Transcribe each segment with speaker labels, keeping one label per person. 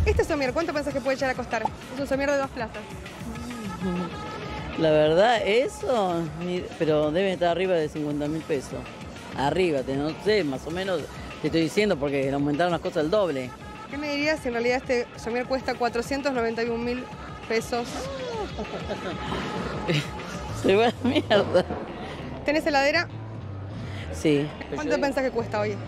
Speaker 1: Este somier, ¿cuánto pensás que puede llegar a costar? Es un somier de 2 plazas.
Speaker 2: La verdad, eso, pero debe estar arriba de 50.000 pesos. Arriba, no sé, más o menos te estoy diciendo porque le aumentaron las cosas al doble.
Speaker 1: ¿Qué me dirías si en realidad este somier cuesta 491.000 pesos?
Speaker 2: Se va a la mierda.
Speaker 1: ¿Tenés heladera?
Speaker 2: Sí.
Speaker 1: ¿Cuánto pensás que cuesta hoy?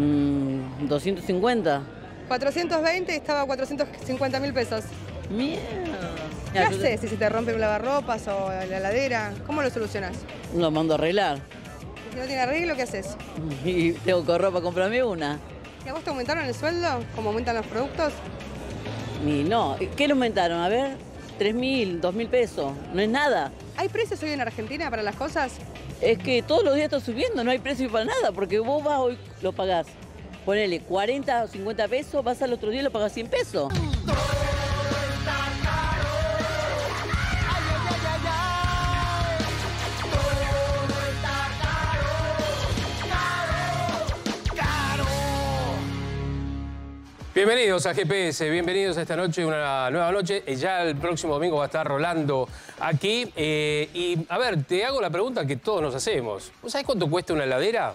Speaker 2: 250.
Speaker 1: 420 y estaba a 450.000 pesos.
Speaker 2: Mierda.
Speaker 1: ¿Qué haces si se te rompe un lavarropas o la heladera? ¿Cómo lo solucionás?
Speaker 2: Lo mando a arreglar.
Speaker 1: Si no tiene arreglo, ¿qué haces?
Speaker 2: Y tengo que correr para comprarme una.
Speaker 1: ¿Y a vos te aumentaron el sueldo? ¿Cómo aumentan los productos?
Speaker 2: Y no, ¿qué le aumentaron? A ver, 3.000, 2.000 pesos. No es nada.
Speaker 1: ¿Hay precios hoy en Argentina para las cosas?
Speaker 2: Es que todos los días está subiendo, no hay precio para nada, porque vos vas hoy, lo pagás. Ponele 40 o 50 pesos, vas al otro día y lo pagás 100 pesos.
Speaker 3: Bienvenidos a GPS, bienvenidos a esta noche, una nueva noche. Ya el próximo domingo va a estar Rolando aquí. Y a ver, te hago la pregunta que todos nos hacemos. ¿Vos sabés cuánto cuesta una heladera?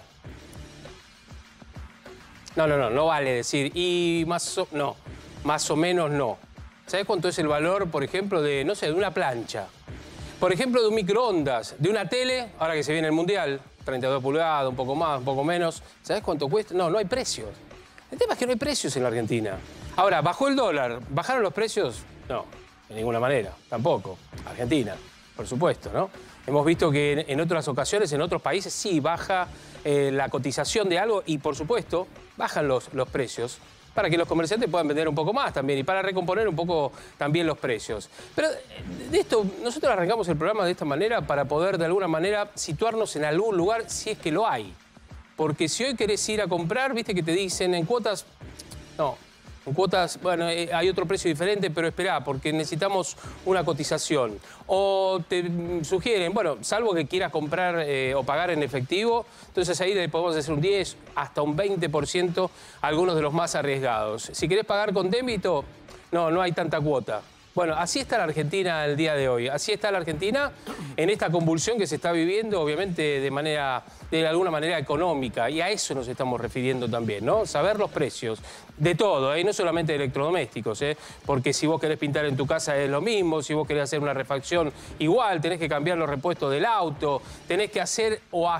Speaker 3: No vale decir. Y más o menos no. ¿Sabés cuánto es el valor, por ejemplo, de, no sé, de una plancha? Por ejemplo, de un microondas, de una tele, ahora que se viene el Mundial, 32 pulgadas, un poco más, un poco menos. ¿Sabés cuánto cuesta? No hay precios. El tema es que no hay precios en la Argentina. Ahora, ¿bajó el dólar? ¿Bajaron los precios? No, de ninguna manera, tampoco. Argentina, por supuesto, ¿no? Hemos visto que en otras ocasiones, en otros países, sí baja la cotización de algo y, por supuesto, bajan los precios para que los comerciantes puedan vender un poco más también y para recomponer un poco también los precios. Pero de esto, nosotros arrancamos el programa de esta manera para poder, de alguna manera, situarnos en algún lugar si es que lo hay. Porque si hoy querés ir a comprar, viste que te dicen en cuotas, no, en cuotas, bueno, hay otro precio diferente, pero esperá, porque necesitamos una cotización. O te sugieren, bueno, salvo que quieras comprar o pagar en efectivo, entonces ahí le podemos hacer un 10 hasta un 20%, algunos de los más arriesgados. Si querés pagar con débito, no hay tanta cuota. Bueno, así está la Argentina el día de hoy. Así está la Argentina en esta convulsión que se está viviendo, obviamente, de alguna manera económica. Y a eso nos estamos refiriendo también, ¿no? Saber los precios de todo, no solamente de electrodomésticos, porque si vos querés pintar en tu casa es lo mismo, si vos querés hacer una refacción igual, tenés que cambiar los repuestos del auto, tenés que hacer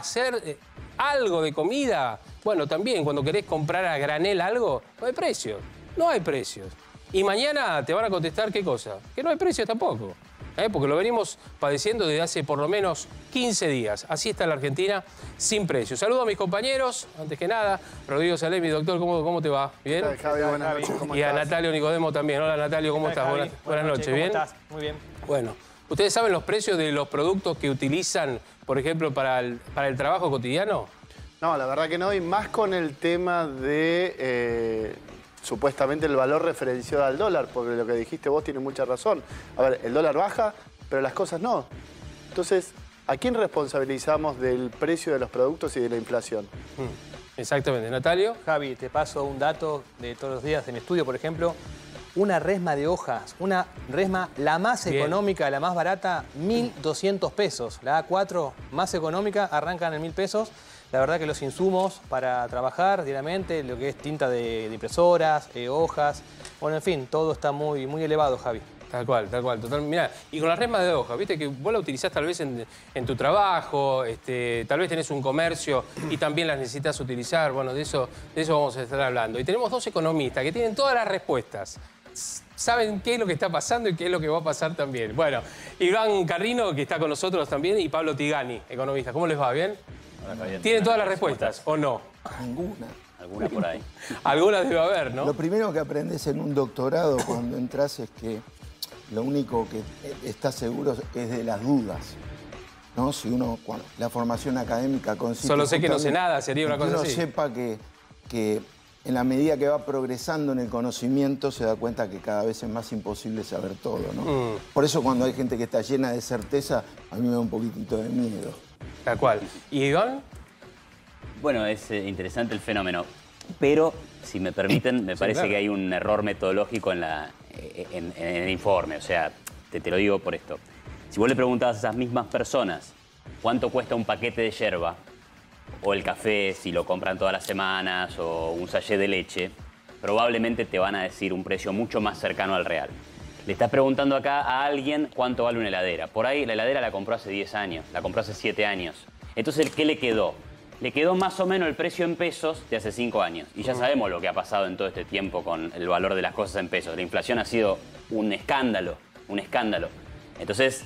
Speaker 3: algo de comida. Bueno, también cuando querés comprar a granel algo, no hay precios. No hay precios. Y mañana te van a contestar, ¿qué cosa? Que no hay precios tampoco, porque lo venimos padeciendo desde hace por lo menos 15 días. Así está la Argentina, sin precios. Saludo a mis compañeros, antes que nada. Rodrigo Salemi, doctor, ¿cómo te va? ¿Bien?
Speaker 4: ¿Qué tal, Javi? Buenas noches, ¿cómo estás?
Speaker 3: Y a Natalio Nicodemo también. Hola, Natalio, ¿cómo estás? Buenas noches, ¿bien?
Speaker 5: ¿Cómo estás? Muy bien.
Speaker 3: Bueno, ¿ustedes saben los precios de los productos que utilizan, por ejemplo, para el trabajo cotidiano?
Speaker 4: No, la verdad que no, y más con el tema de supuestamente el valor referenciado al dólar, porque lo que dijiste vos tiene mucha razón. A ver, el dólar baja, pero las cosas no. Entonces, ¿a quién responsabilizamos del precio de los productos y de la inflación?
Speaker 3: Exactamente. Natalio.
Speaker 5: Javi, te paso un dato de todos los días de mi estudio, por ejemplo. Una resma de hojas, una resma la más económica, la más barata, 1.200 pesos. La A4 más económica arrancan en 1.000 pesos. La verdad que los insumos para trabajar diariamente, lo que es tinta de impresoras, hojas, bueno, en fin, todo está muy elevado, Javi.
Speaker 3: Tal cual, total. Mirá, y con las resmas de hoja, viste que vos la utilizás tal vez en tu trabajo, tal vez tenés un comercio y también las necesitas utilizar. Bueno, de eso vamos a estar hablando. Y tenemos dos economistas que tienen todas las respuestas. Saben qué es lo que está pasando y qué es lo que va a pasar también. Bueno, Iván Carrino, que está con nosotros también, y Pablo Tigani, economista. ¿Cómo les va? ¿Bien? ¿Tienen todas las respuestas o no?
Speaker 6: Ninguna.
Speaker 7: Alguna por ahí.
Speaker 3: Algunas debe haber, ¿no?
Speaker 6: Lo primero que aprendes en un doctorado cuando entras es que lo único que estás seguro es de las dudas, ¿no? Si uno, la formación académica consiste...
Speaker 3: Solo sé que no sé nada, sería una cosa así.
Speaker 6: Que uno sepa que en la medida que va progresando en el conocimiento se da cuenta que cada vez es más imposible saber todo, ¿no? Por eso cuando hay gente que está llena de certeza, a mí me da un poquitito de miedo.
Speaker 3: Tal cual. ¿Y Iván?
Speaker 7: Bueno, es interesante el fenómeno. Pero, si me permiten, me parece
Speaker 3: claro.
Speaker 7: que hay un error metodológico en el informe. O sea, te lo digo por esto. Si vos le preguntabas a esas mismas personas cuánto cuesta un paquete de yerba, o el café, si lo compran todas las semanas, o un sachet de leche, probablemente te van a decir un precio mucho más cercano al real. Le estás preguntando acá a alguien cuánto vale una heladera. Por ahí la heladera la compró hace 10 años, la compró hace 7 años. Entonces, ¿qué le quedó? Le quedó más o menos el precio en pesos de hace 5 años. Y ya sabemos lo que ha pasado en todo este tiempo con el valor de las cosas en pesos. La inflación ha sido un escándalo, un escándalo. Entonces,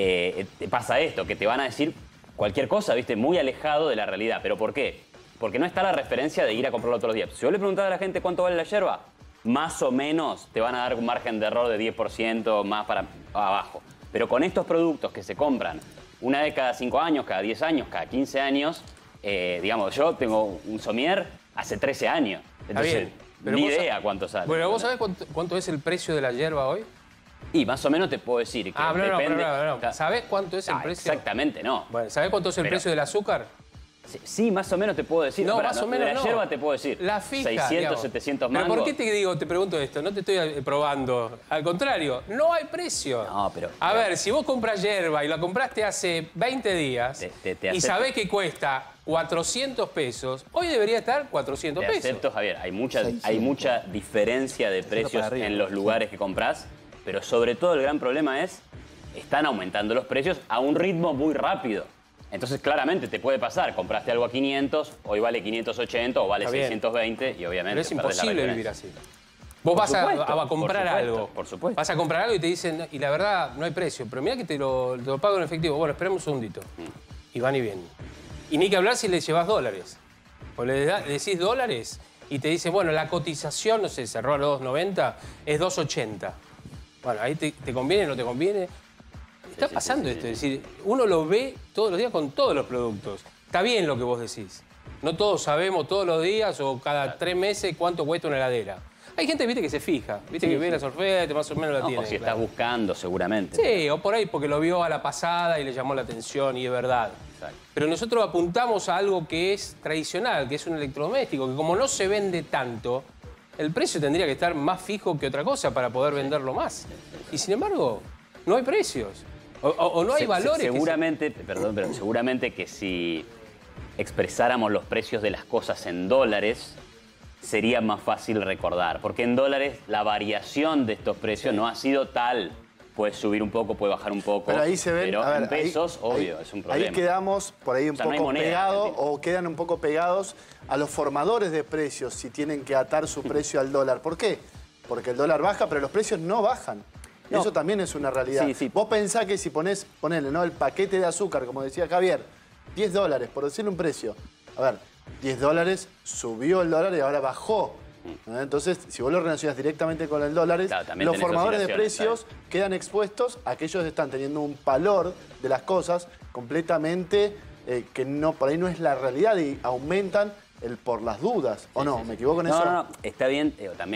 Speaker 7: pasa esto, que te van a decir cualquier cosa, ¿viste? Muy alejado de la realidad. ¿Pero por qué? Porque no está la referencia de ir a comprarlo todos los días. Si vos le preguntás a la gente cuánto vale la yerba, más o menos te van a dar un margen de error de 10% más para abajo. Pero con estos productos que se compran una vez cada 5 años, cada 10 años, cada 15 años, digamos, yo tengo un sommelier hace 13 años. Entonces,
Speaker 3: bien, pero
Speaker 7: ni
Speaker 3: vos
Speaker 7: idea cuánto sale.
Speaker 3: Bueno, ¿vos sabés cuánto es el precio de la yerba hoy?
Speaker 7: Y más o menos te puedo decir que depende...
Speaker 3: No. ¿Sabés cuánto es el precio?
Speaker 7: Exactamente, no.
Speaker 3: Bueno, ¿sabés cuánto es el precio del azúcar?
Speaker 7: Sí, más o menos te puedo decir.
Speaker 3: No,
Speaker 7: Ahora,
Speaker 3: más o menos
Speaker 7: de la
Speaker 3: no.
Speaker 7: yerba te puedo decir.
Speaker 3: La fija,
Speaker 7: 600,
Speaker 3: digamos.
Speaker 7: 700 mangos.
Speaker 3: ¿Pero por qué te pregunto esto? No te estoy probando. Al contrario, no hay precio.
Speaker 7: No, pero...
Speaker 3: A ver, si vos compras yerba y la compraste hace 20 días y sabés que cuesta 400 pesos, hoy debería estar 400 pesos.
Speaker 7: Te acepto, Javier. Hay mucha diferencia de precios en los lugares que compras, pero sobre todo el gran problema es están aumentando los precios a un ritmo muy rápido. Entonces, claramente, te puede pasar. Compraste algo a 500, hoy vale 580 o vale 620 y obviamente...
Speaker 3: Pero es imposible vivir así. Vos vas a comprar algo.
Speaker 7: Por supuesto.
Speaker 3: Vas a comprar algo y te dicen, y la verdad, no hay precio. Pero mira que te lo pago en efectivo. Bueno, esperemos un segundito. Y van y vienen. Y ni que hablar si le llevas dólares. O le decís dólares y te dicen, bueno, la cotización, no sé, cerró a los 2.90, es 2.80. Bueno, ahí te conviene, no te conviene. Está pasando esto, es decir, uno lo ve todos los días con todos los productos. Está bien lo que vos decís. No todos sabemos todos los días o cada 3 meses cuánto cuesta una heladera. Hay gente, viste, que se fija, viste, que ve las ofertas, más o menos la tiene.
Speaker 7: O si estás buscando, seguramente.
Speaker 3: Sí, o por ahí porque lo vio a la pasada y le llamó la atención y es verdad.
Speaker 7: Exacto.
Speaker 3: Pero nosotros apuntamos a algo que es tradicional, que es un electrodoméstico, que como no se vende tanto, el precio tendría que estar más fijo que otra cosa para poder venderlo más. Y sin embargo, no hay precios. O no hay valores.
Speaker 7: Seguramente, perdón, pero seguramente que si expresáramos los precios de las cosas en dólares, sería más fácil recordar. Porque en dólares la variación de estos precios no ha sido tal. Puede subir un poco, puede bajar un poco.
Speaker 4: Pero ahí se ven,
Speaker 7: pero
Speaker 4: a ver,
Speaker 7: en pesos, obvio, es un problema.
Speaker 4: Ahí quedamos por ahí un
Speaker 7: no hay
Speaker 4: poco
Speaker 7: moneda,
Speaker 4: pegados
Speaker 7: ¿entiendes?
Speaker 4: o quedan un poco pegados a los formadores de precios si tienen que atar su precio al dólar. ¿Por qué? Porque el dólar baja, pero los precios no bajan.
Speaker 7: No.
Speaker 4: Eso también es una realidad.
Speaker 7: Sí, sí.
Speaker 4: Vos pensás que si ponele, ¿no? El paquete de azúcar, como decía Javier, $10, por decirle un precio. A ver, $10, subió el dólar y ahora bajó. Entonces, si vos lo relacionas directamente con el dólar,
Speaker 7: claro,
Speaker 4: los formadores de
Speaker 7: oscilaciones,
Speaker 4: precios quedan expuestos a que ellos están teniendo un valor de las cosas completamente que no, por ahí no es la realidad y aumentan por las dudas. ¿O no? ¿Me equivoco en eso?
Speaker 7: No, está bien.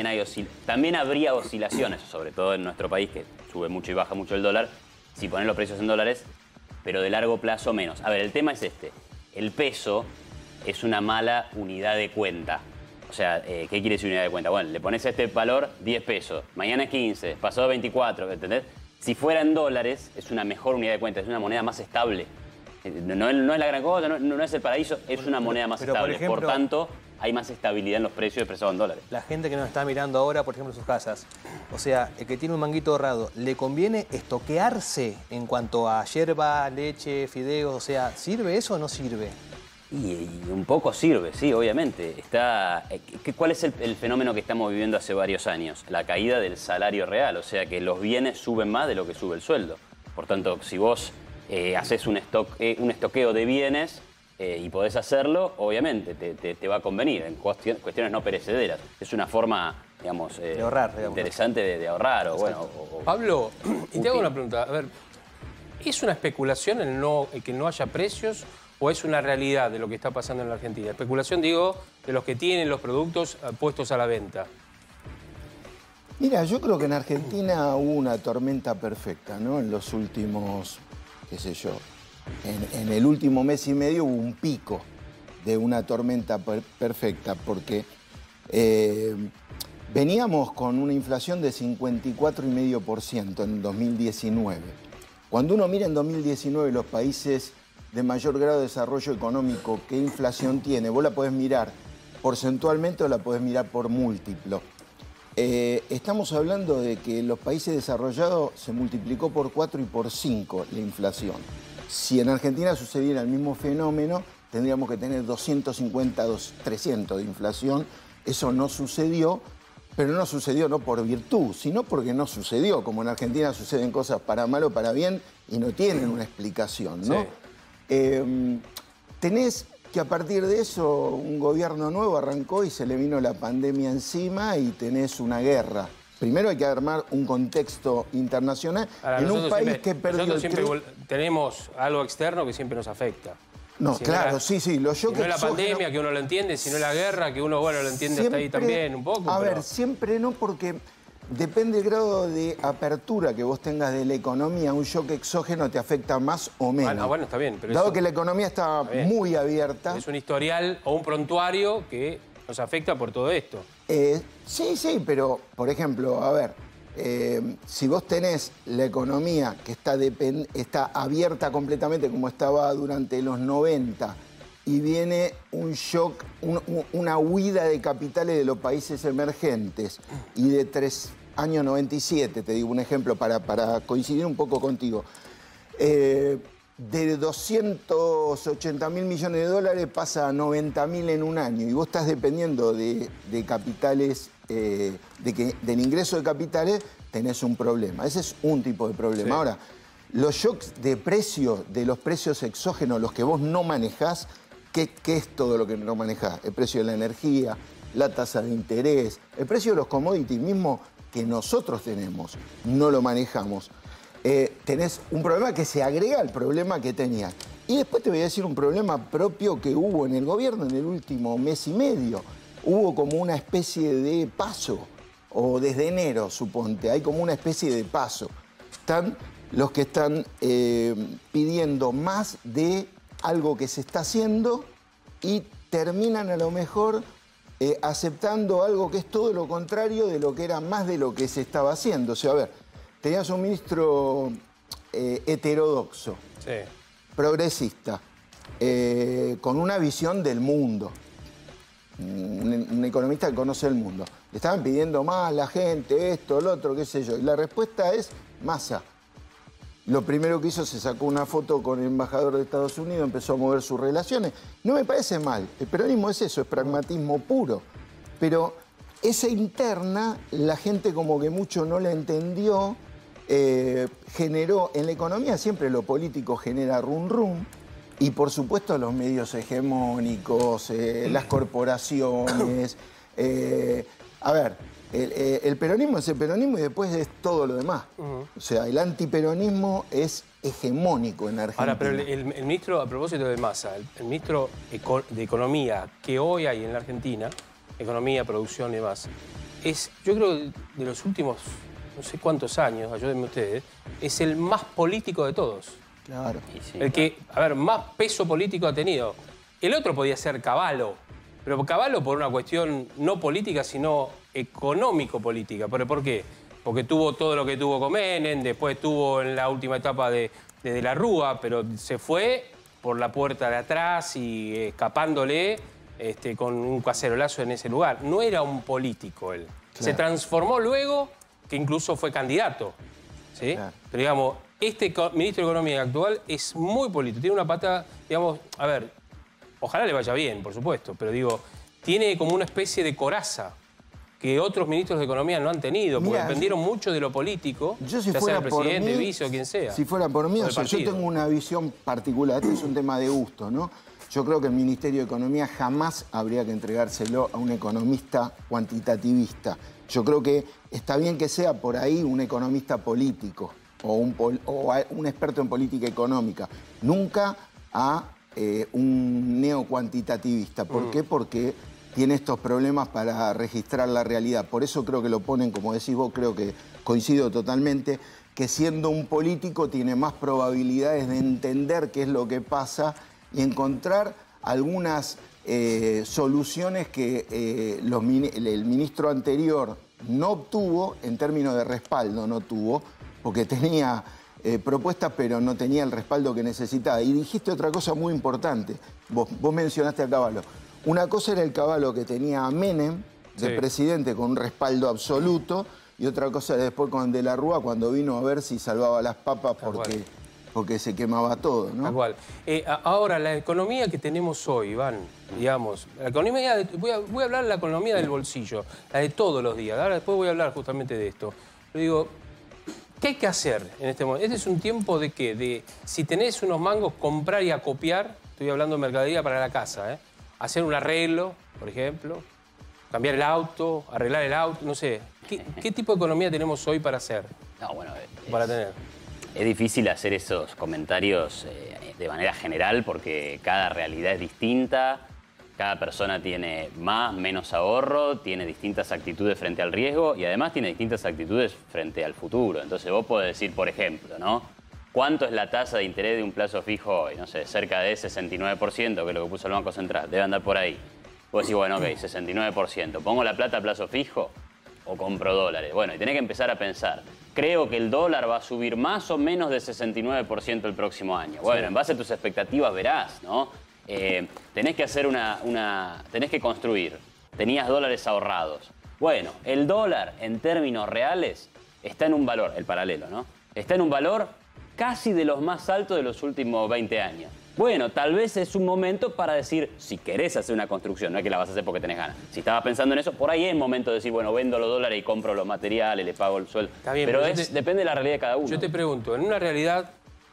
Speaker 7: También habría oscilaciones, sobre todo en nuestro país, que sube mucho y baja mucho el dólar, si ponen los precios en dólares, pero de largo plazo menos. A ver, el tema es este. El peso es una mala unidad de cuenta. O sea, ¿qué quiere decir unidad de cuenta? Bueno, le pones este valor 10 pesos, mañana es 15, pasó a 24, ¿entendés? Si fuera en dólares, es una mejor unidad de cuenta, es una moneda más estable. No es la gran cosa, no es el paraíso, es una moneda más estable.
Speaker 5: Por ejemplo,
Speaker 7: por tanto, hay más estabilidad en los precios expresados en dólares.
Speaker 5: La gente que nos está mirando ahora, por ejemplo, en sus casas, o sea, el que tiene un manguito ahorrado, ¿le conviene estoquearse en cuanto a yerba, leche, fideos? O sea, ¿sirve eso o no sirve?
Speaker 7: Y un poco sirve, sí, obviamente. ¿Cuál es el fenómeno que estamos viviendo hace varios años? La caída del salario real, o sea que los bienes suben más de lo que sube el sueldo. Por tanto, si vos haces un estoqueo de bienes y podés hacerlo, obviamente te va a convenir en cuestiones no perecederas. Es una forma, digamos,
Speaker 5: de ahorrar,
Speaker 7: interesante de ahorrar.
Speaker 3: Pablo, y te hago una pregunta. A ver, ¿es una especulación el que no haya precios o es una realidad de lo que está pasando en la Argentina? Especulación, digo, de los que tienen los productos puestos a la venta.
Speaker 6: Mira, yo creo que en Argentina hubo una tormenta perfecta, ¿no? En los últimos, qué sé yo, en el último mes y medio hubo un pico de una tormenta perfecta, porque Veníamos con una inflación de 54,5% en 2019. Cuando uno mira en 2019 los países de mayor grado de desarrollo económico, ¿qué inflación tiene? Vos la podés mirar porcentualmente o la podés mirar por múltiplo. Estamos hablando de que en los países desarrollados se multiplicó por 4 y por 5 la inflación. Si en Argentina sucediera el mismo fenómeno, tendríamos que tener 250, 300 de inflación. Eso no sucedió, pero no sucedió no por virtud, sino porque no sucedió. Como en Argentina suceden cosas para mal o para bien y no tienen una explicación, ¿no? Sí. Tenés que a partir de eso un gobierno nuevo arrancó y se le vino la pandemia encima y tenés una guerra. Primero hay que armar un contexto internacional en un país que perdió
Speaker 3: nosotros siempre tenemos algo externo que siempre nos afecta.
Speaker 6: No, si claro, no sí. Los
Speaker 3: shocks si no es la pandemia, que uno lo entiende, si no es la guerra, que uno, bueno, lo entiende siempre, hasta ahí también un poco.
Speaker 6: A ver, siempre no, porque depende del grado de apertura que vos tengas de la economía, un shock exógeno te afecta más o menos.
Speaker 3: Bueno, está bien. Pero
Speaker 6: dado que la economía está muy abierta.
Speaker 3: Es un historial o un prontuario que nos afecta por todo esto.
Speaker 6: Sí, pero, por ejemplo, a ver, si vos tenés la economía que está abierta completamente como estaba durante los 90 y viene un shock, una huida de capitales de los países emergentes y de año 97, te digo un ejemplo para coincidir un poco contigo, de 280.000 millones de dólares pasa a 90.000 en un año y vos estás dependiendo de capitales, del ingreso de capitales, tenés un problema. Ese es un tipo de problema. Sí. Ahora, los shocks de precio, de los precios exógenos, los que vos no manejás, ¿qué es todo lo que no manejás? El precio de la energía, la tasa de interés, el precio de los commodities mismo que nosotros tenemos, no lo manejamos. Tenés un problema que se agrega al problema que tenías. Y después te voy a decir un problema propio que hubo en el gobierno en el último mes y medio. Hubo como una especie de paso, o desde enero, suponte, hay como una especie de paso. Están los que están pidiendo más de algo que se está haciendo y terminan a lo mejor aceptando algo que es todo lo contrario de lo que era más de lo que se estaba haciendo. O sea, a ver, tenías un ministro heterodoxo, sí, progresista, con una visión del mundo, un economista que conoce el mundo. Le estaban pidiendo más a la gente, esto, lo otro, qué sé yo. Y la respuesta es Massa. Lo primero que hizo, se sacó una foto con el embajador de Estados Unidos, empezó a mover sus relaciones. No me parece mal. El peronismo es eso, es pragmatismo puro. Pero esa interna, la gente como que mucho no la entendió. Generó, en la economía siempre lo político genera rum rum. Y por supuesto los medios hegemónicos, las corporaciones. A ver, el peronismo es el peronismo y después es todo lo demás. O sea, el antiperonismo es hegemónico en Argentina.
Speaker 3: Ahora, pero el ministro, a propósito de Massa, el ministro de Economía que hoy hay en la Argentina, Economía, Producción y demás, es, yo creo, de los últimos no sé cuántos años, ayúdenme ustedes, es el más político de todos.
Speaker 6: Claro.
Speaker 3: Sí, el que, a ver, más peso político ha tenido. El otro podía ser Cavallo, pero Cavallo por una cuestión no política, sino económico-política. ¿Pero por qué? Porque tuvo todo lo que tuvo con Menem, después tuvo en la última etapa de la Rúa, pero se fue por la puerta de atrás y escapándole con un cacerolazo en ese lugar. No era un político él. Claro. Se transformó luego, que incluso fue candidato, ¿sí? Claro. Pero digamos, este ministro de Economía actual es muy político. Tiene una pata, digamos, a ver, ojalá le vaya bien, por supuesto, pero digo, tiene como una especie de coraza que otros ministros de Economía no han tenido, porque dependieron mucho de lo político,
Speaker 6: yo si
Speaker 3: ya
Speaker 6: fuera
Speaker 3: sea el presidente,
Speaker 6: por mí,
Speaker 3: vice o quien sea.
Speaker 6: Si fuera por mí, o sea, yo tengo una visión particular, este es un tema de gusto, ¿no? Yo creo que el Ministerio de Economía jamás habría que entregárselo a un economista cuantitativista. Yo creo que está bien que sea por ahí un economista político o un experto en política económica, nunca a un neocuantitativista. ¿Por qué? Porque tiene estos problemas para registrar la realidad. Por eso creo que lo ponen, como decís vos, creo que coincido totalmente, que siendo un político tiene más probabilidades de entender qué es lo que pasa y encontrar algunas soluciones que el ministro anterior no obtuvo, en términos de respaldo no tuvo, porque tenía propuestas pero no tenía el respaldo que necesitaba. Y dijiste otra cosa muy importante, vos mencionaste a Cavallo. Una cosa era el Cavallo que tenía a Menem de presidente con un respaldo absoluto, y otra cosa era después con De la Rúa cuando vino a ver si salvaba las papas porque se quemaba todo, ¿no?
Speaker 3: Tal cual. Ahora, la economía que tenemos hoy, Iván, digamos, la economía, voy a hablar de la economía del bolsillo, la de todos los días. Ahora después voy a hablar justamente de esto. Pero digo, ¿qué hay que hacer en este momento? Este es un tiempo de qué, de si tenés unos mangos, comprar y acopiar, estoy hablando de mercadería para la casa, ¿eh? Hacer un arreglo, por ejemplo, cambiar el auto, arreglar el auto, no sé. ¿Qué tipo de economía tenemos hoy para hacer?
Speaker 7: No, bueno,
Speaker 3: para tener.
Speaker 7: Es difícil hacer esos comentarios de manera general porque cada realidad es distinta, cada persona tiene más, menos ahorro, tiene distintas actitudes frente al riesgo y además tiene distintas actitudes frente al futuro. Entonces vos podés decir, por ejemplo, ¿no? ¿Cuánto es la tasa de interés de un plazo fijo hoy? No sé, cerca de 69%, que es lo que puso el Banco Central. Debe andar por ahí. Vos decís, bueno, ok, 69%. ¿Pongo la plata a plazo fijo o compro dólares? Bueno, y tenés que empezar a pensar. Creo que el dólar va a subir más o menos de 69% el próximo año. Bueno, en base a tus expectativas verás, ¿no? Tenés que hacer tenés que construir. Tenías dólares ahorrados. Bueno, el dólar en términos reales está en un valor, el paralelo, ¿no? Está en un valor casi de los más altos de los últimos 20 años. Bueno, tal vez es un momento para decir, si querés hacer una construcción, no es que la vas a hacer porque tenés ganas. Si estabas pensando en eso, por ahí es momento de decir, bueno, vendo los dólares y compro los materiales, le pago el sueldo.
Speaker 3: Está bien,
Speaker 7: pero depende de la realidad de cada uno.
Speaker 3: Yo te pregunto, en una realidad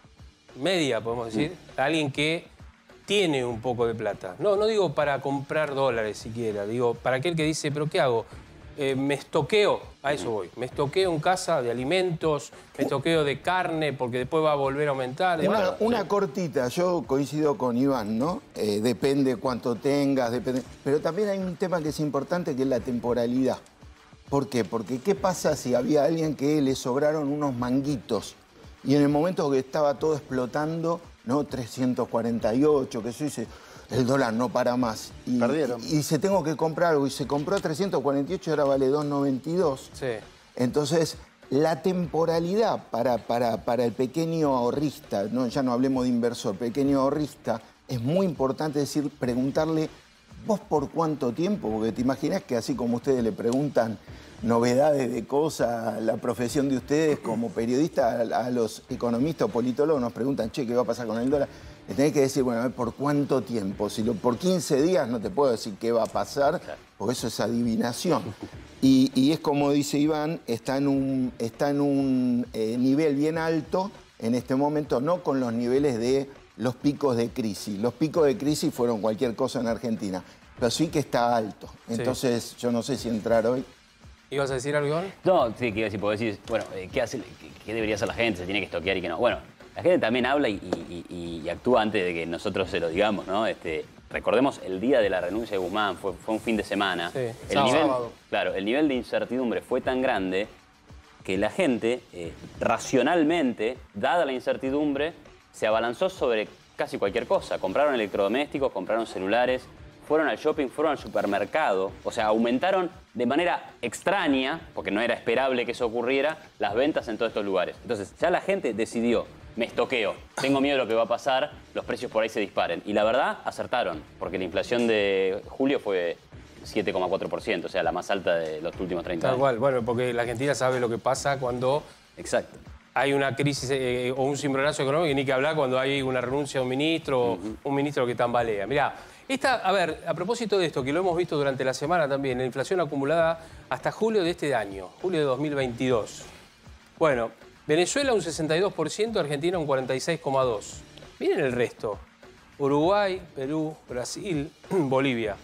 Speaker 3: media, podemos decir, alguien que tiene un poco de plata. No digo para comprar dólares siquiera, digo, para aquel que dice, ¿pero qué hago? Me estoqueo, a eso voy, me estoqueo en casa de alimentos, me estoqueo de carne porque después va a volver a aumentar.
Speaker 6: Una cortita, yo coincido con Iván, ¿no? Depende cuánto tengas, depende. Pero también hay un tema que es importante, que es la temporalidad. ¿Por qué? Porque ¿qué pasa si había alguien que le sobraron unos manguitos y en el momento que estaba todo explotando, ¿no? 348, que eso dice, el dólar no para más.
Speaker 4: Perdieron.
Speaker 6: Y se tengo que comprar algo. Y se compró a 348 y ahora vale 2.92.
Speaker 3: Sí.
Speaker 6: Entonces, la temporalidad para el pequeño ahorrista, ¿no? Ya no hablemos de inversor, pequeño ahorrista, es muy importante decir, preguntarle, ¿vos por cuánto tiempo? Porque te imaginas que así como ustedes le preguntan novedades de cosas, la profesión de ustedes como periodistas, a los economistas o politólogos nos preguntan, che, ¿qué va a pasar con el dólar? Le tenés que decir, bueno, a ver, ¿por cuánto tiempo? Si por 15 días no te puedo decir qué va a pasar, porque eso es adivinación. Y es como dice Iván, está en un nivel bien alto en este momento, no con los niveles de los picos de crisis. Los picos de crisis fueron cualquier cosa en Argentina, pero sí que está alto. Entonces, yo no sé si entrar hoy.
Speaker 3: ¿Ibas a decir algo, Iván?
Speaker 7: No, sí, que iba a decir, porque decís, bueno, ¿qué debería hacer la gente? ¿Se tiene que estoquear y qué no? Bueno, la gente también habla y actúa antes de que nosotros se lo digamos, ¿no? Recordemos el día de la renuncia de Guzmán, fue un fin de semana.
Speaker 3: Sí,
Speaker 7: Claro, el nivel de incertidumbre fue tan grande que la gente, racionalmente, dada la incertidumbre, se abalanzó sobre casi cualquier cosa. Compraron electrodomésticos, compraron celulares, fueron al shopping, fueron al supermercado. O sea, aumentaron de manera extraña, porque no era esperable que eso ocurriera, las ventas en todos estos lugares. Entonces, ya la gente decidió, me estoqueo, tengo miedo de lo que va a pasar, los precios por ahí se disparen. Y la verdad, acertaron, porque la inflación de julio fue 7,4%, o sea, la más alta de los últimos 30 años.
Speaker 3: Tal cual, bueno, porque la Argentina sabe lo que pasa cuando
Speaker 7: Exacto.
Speaker 3: hay una crisis o un cimbronazo económico, y ni que hablar cuando hay una renuncia de un ministro o un ministro que tambalea. Mirá, a ver, a propósito de esto, que lo hemos visto durante la semana también, la inflación acumulada hasta julio de este año, julio de 2022. Bueno, Venezuela un 62%, Argentina un 46,2%. Miren el resto. Uruguay, Perú, Brasil, Bolivia.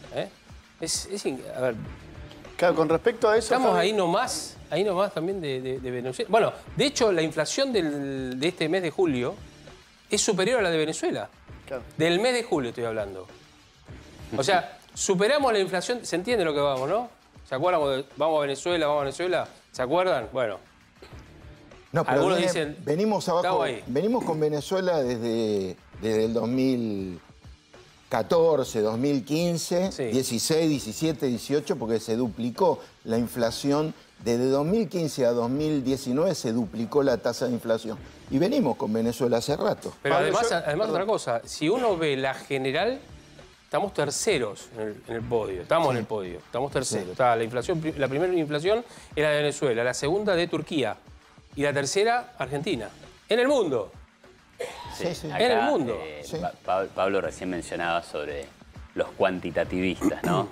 Speaker 3: A ver,
Speaker 4: claro, con respecto a eso...
Speaker 3: Estamos ahí nomás también de Venezuela. Bueno, de hecho, la inflación de este mes de julio es superior a la de Venezuela.
Speaker 4: Claro.
Speaker 3: Del mes de julio estoy hablando. O sea, superamos la inflación. ¿Se entiende lo que vamos, no? ¿Se acuerdan? Vamos a Venezuela. ¿Se acuerdan? Bueno.
Speaker 6: No, pero
Speaker 3: algunos dicen...
Speaker 6: Venimos con Venezuela desde el 2014, 14, 2015,
Speaker 3: Sí.
Speaker 6: 16, 17, 18, porque se duplicó la inflación. Desde 2015 a 2019 se duplicó la tasa de inflación. Y venimos con Venezuela hace rato.
Speaker 3: Pero
Speaker 4: Pablo,
Speaker 3: además otra cosa, si uno ve la general, estamos terceros en el podio. Estamos en el podio, estamos terceros. Está la inflación, la primera inflación era de Venezuela, la segunda de Turquía y la tercera Argentina. En el mundo.
Speaker 6: Sí.
Speaker 7: Acá,
Speaker 3: En el mundo.
Speaker 6: Sí.
Speaker 7: Pablo recién mencionaba sobre los cuantitativistas, ¿no?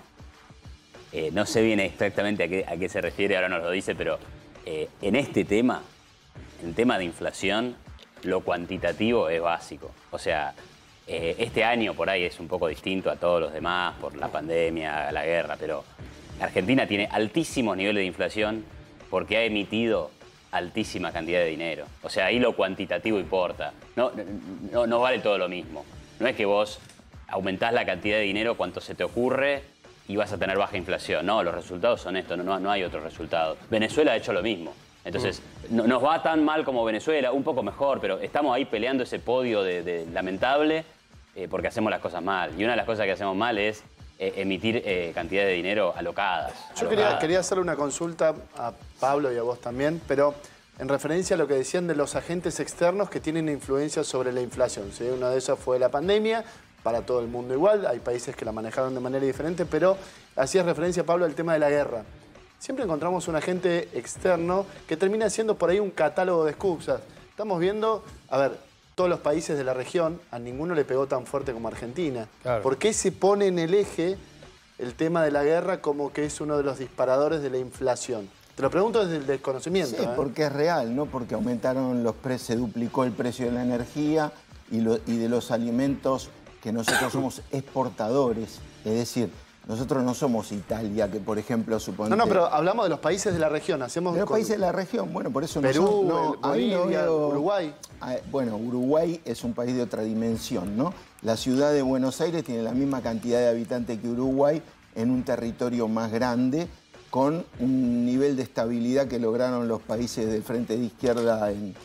Speaker 7: No sé bien exactamente a qué se refiere, ahora nos lo dice, pero en este tema, en el tema de inflación, lo cuantitativo es básico. O sea, este año por ahí es un poco distinto a todos los demás por la pandemia, la guerra, pero Argentina tiene altísimos niveles de inflación porque ha emitido altísima cantidad de dinero. O sea, ahí lo cuantitativo importa. No vale todo lo mismo. No es que vos aumentás la cantidad de dinero cuanto se te ocurre y vas a tener baja inflación. No, los resultados son estos, no hay otros resultados. Venezuela ha hecho lo mismo. Entonces, no nos va tan mal como Venezuela, un poco mejor, pero estamos ahí peleando ese podio de lamentable porque hacemos las cosas mal. Y una de las cosas que hacemos mal es emitir cantidades de dinero alocadas.
Speaker 4: Yo quería hacerle una consulta a Pablo y a vos también, pero en referencia a lo que decían de los agentes externos que tienen influencia sobre la inflación. ¿Sí? Una de esas fue la pandemia, para todo el mundo igual, hay países que la manejaron de manera diferente, pero hacías referencia, Pablo, al tema de la guerra. Siempre encontramos un agente externo que termina siendo por ahí un catálogo de excusas. Estamos viendo, a ver, todos los países de la región, a ninguno le pegó tan fuerte como Argentina.
Speaker 3: Claro.
Speaker 4: ¿Por qué se pone en el eje el tema de la guerra como que es uno de los disparadores de la inflación? Te lo pregunto desde el desconocimiento.
Speaker 6: Sí, porque es real, ¿no? Porque aumentaron los precios, se duplicó el precio de la energía y de los alimentos que nosotros somos exportadores. Es decir, nosotros no somos Italia, que por ejemplo supone.
Speaker 4: No, pero hablamos de los países de la región. Hacemos
Speaker 6: de los países de la región, bueno, por eso
Speaker 4: Perú,
Speaker 6: Bolivia,
Speaker 4: Uruguay.
Speaker 6: Bueno, Uruguay es un país de otra dimensión, ¿no? La ciudad de Buenos Aires tiene la misma cantidad de habitantes que Uruguay en un territorio más grande, con un nivel de estabilidad que lograron los países del Frente de Izquierda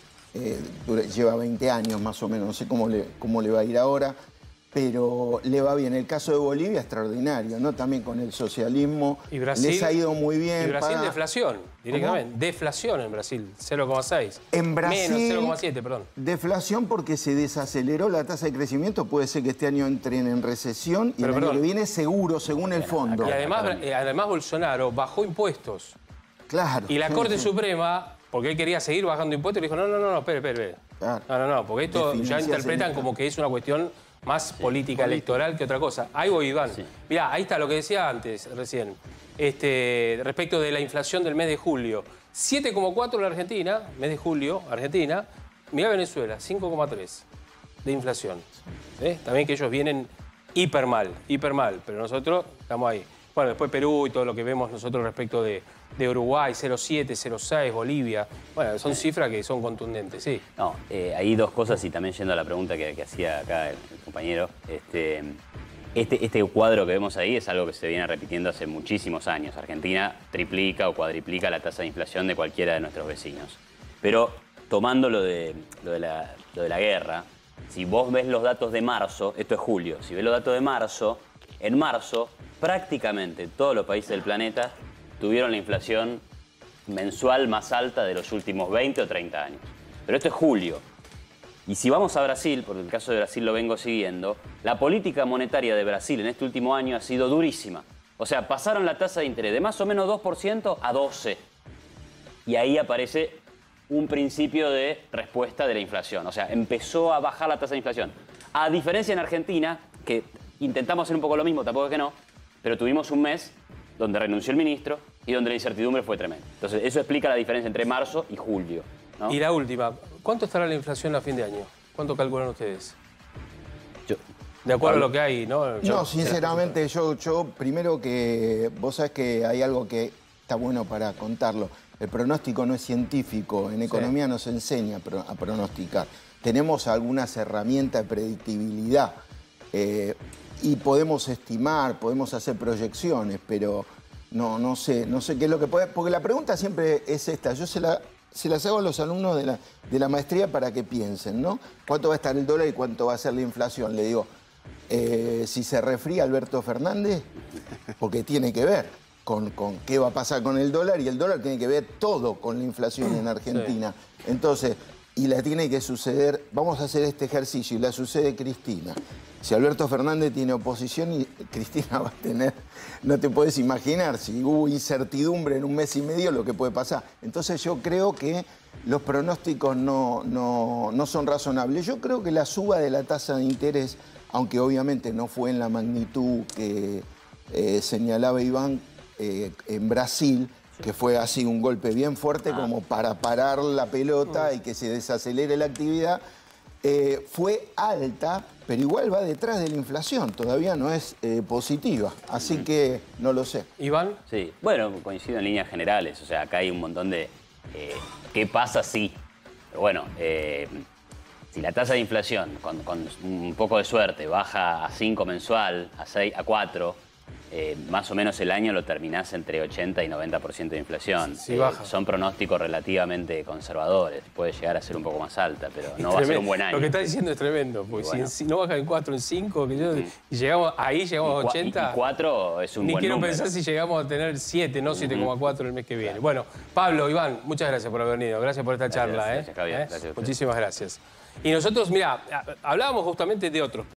Speaker 6: lleva 20 años más o menos, no sé cómo le va a ir ahora, pero le va bien. El caso de Bolivia, extraordinario, ¿no? También con el socialismo.
Speaker 3: Y Brasil,
Speaker 6: les ha ido muy bien.
Speaker 3: Y Brasil, deflación, directamente.
Speaker 6: ¿Cómo?
Speaker 3: Deflación en Brasil, 0,6.
Speaker 6: En Brasil,
Speaker 3: menos 0,7, perdón.
Speaker 6: Deflación porque se desaceleró la tasa de crecimiento. Puede ser que este año entren en recesión y el año que viene seguro, según el fondo.
Speaker 3: Y además Bolsonaro bajó impuestos.
Speaker 6: Claro.
Speaker 3: Y la Corte Suprema, porque él quería seguir bajando impuestos, le dijo, no, espere.
Speaker 6: Claro.
Speaker 3: No, porque esto ya interpretan como que es una cuestión más política electoral que otra cosa. Ahí voy, Iván. Sí. Mirá, ahí está lo que decía antes, recién, respecto de la inflación del mes de julio. 7,4 en la Argentina, mes de julio, Argentina. Mirá Venezuela, 5,3 de inflación. También que ellos vienen hiper mal, pero nosotros estamos ahí. Bueno, después Perú y todo lo que vemos nosotros respecto de Uruguay, 0,7, 0,6, Bolivia. Bueno, son cifras que son contundentes, sí.
Speaker 7: No, hay dos cosas y también yendo a la pregunta que hacía acá el compañero. Este cuadro que vemos ahí es algo que se viene repitiendo hace muchísimos años. Argentina triplica o cuadriplica la tasa de inflación de cualquiera de nuestros vecinos. Pero tomando lo de la guerra, si vos ves los datos de marzo, esto es julio, si ves los datos de marzo, en marzo prácticamente todos los países del planeta tuvieron la inflación mensual más alta de los últimos 20 o 30 años. Pero esto es julio. Y si vamos a Brasil, porque el caso de Brasil lo vengo siguiendo, la política monetaria de Brasil en este último año ha sido durísima. O sea, pasaron la tasa de interés de más o menos 2% a 12%. Y ahí aparece un principio de respuesta de la inflación. O sea, empezó a bajar la tasa de inflación. A diferencia en Argentina, que intentamos hacer un poco lo mismo, tampoco es que no, pero tuvimos un mes donde renunció el ministro y donde la incertidumbre fue tremenda. Entonces, eso explica la diferencia entre marzo y julio, ¿no?
Speaker 3: Y la última, ¿cuánto estará la inflación a fin de año? ¿Cuánto calculan ustedes? De acuerdo a lo que hay, ¿no?
Speaker 6: No, sinceramente, yo primero que vos sabés que hay algo que está bueno para contarlo. El pronóstico no es científico, en economía nos enseña a pronosticar. Tenemos algunas herramientas de predictibilidad y podemos estimar, podemos hacer proyecciones, pero no sé qué es lo que puede... Porque la pregunta siempre es esta, yo se las hago a los alumnos de la maestría para que piensen, ¿no? ¿Cuánto va a estar el dólar y cuánto va a ser la inflación? Le digo, si se refría Alberto Fernández, porque tiene que ver con qué va a pasar con el dólar, y el dólar tiene que ver todo con la inflación en Argentina. Sí. Entonces, y le tiene que suceder, vamos a hacer este ejercicio, y le sucede Cristina. Si Alberto Fernández tiene oposición, y Cristina va a tener, no te puedes imaginar, si hubo incertidumbre en un mes y medio, lo que puede pasar. Entonces yo creo que los pronósticos no son razonables. Yo creo que la suba de la tasa de interés, aunque obviamente no fue en la magnitud que señalaba Iván en Brasil, que fue así un golpe bien fuerte como para parar la pelota y que se desacelere la actividad, fue alta, pero igual va detrás de la inflación, todavía no es positiva, así que no lo sé.
Speaker 3: ¿Iván?
Speaker 7: Sí, bueno, coincido en líneas generales, o sea, acá hay un montón de... ¿qué pasa si? Pero bueno, si la tasa de inflación, con un poco de suerte, baja a 5 mensual, a 6, a 4... más o menos el año lo terminás entre 80 y 90% de inflación.
Speaker 3: Sí, baja.
Speaker 7: Son pronósticos relativamente conservadores. Puede llegar a ser un poco más alta, pero no va a ser un buen año.
Speaker 3: Lo que está diciendo es tremendo, porque bueno, si no baja en 4, en 5, y llegamos a 80...
Speaker 7: Y 4 es un buen número. Ni quiero
Speaker 3: pensar si llegamos a tener 7, no 7,4 el mes que viene. Claro. Bueno, Pablo, Iván, muchas gracias por haber venido. Gracias por esta charla.
Speaker 7: Gracias, Javier. Gracias.
Speaker 3: Muchísimas gracias. Y nosotros, mira, hablábamos justamente de otros